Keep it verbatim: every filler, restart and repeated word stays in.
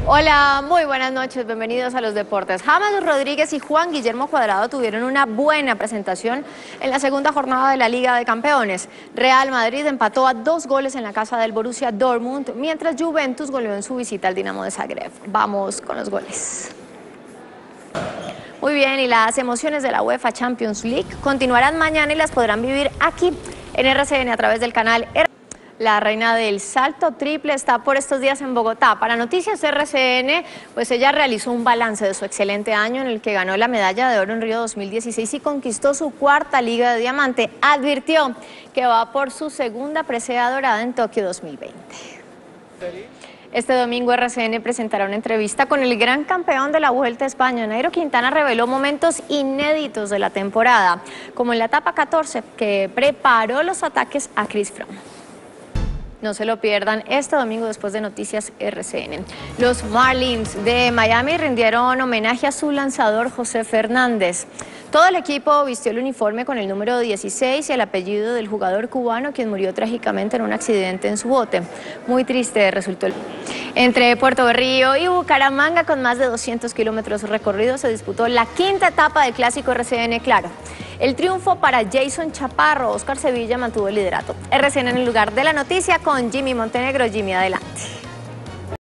Hola, muy buenas noches, bienvenidos a los deportes. James Rodríguez y Juan Guillermo Cuadrado tuvieron una buena presentación en la segunda jornada de la Liga de Campeones. Real Madrid empató a dos goles en la casa del Borussia Dortmund, mientras Juventus goleó en su visita al Dinamo de Zagreb. Vamos con los goles. Muy bien, y las emociones de la UEFA Champions League continuarán mañana y las podrán vivir aquí en R C N a través del canal R. La reina del salto triple está por estos días en Bogotá. Para Noticias R C N, pues ella realizó un balance de su excelente año en el que ganó la medalla de oro en Río dos mil dieciséis y conquistó su cuarta Liga de Diamante. Advirtió que va por su segunda presea dorada en Tokio dos mil veinte. Este domingo R C N presentará una entrevista con el gran campeón de la Vuelta a España. Nairo Quintana reveló momentos inéditos de la temporada, como en la etapa catorce, que preparó los ataques a Chris Froome. No se lo pierdan este domingo después de Noticias R C N. Los Marlins de Miami rindieron homenaje a su lanzador José Fernández. Todo el equipo vistió el uniforme con el número dieciséis y el apellido del jugador cubano, quien murió trágicamente en un accidente en su bote. Muy triste resultó el... Entre Puerto Berrío y Bucaramanga, con más de doscientos kilómetros recorridos, se disputó la quinta etapa del Clásico R C N Claro. El triunfo para Jason Chaparro. Oscar Sevilla mantuvo el liderato. R C N en el lugar de la noticia con Jimmy Montenegro. Jimmy, adelante.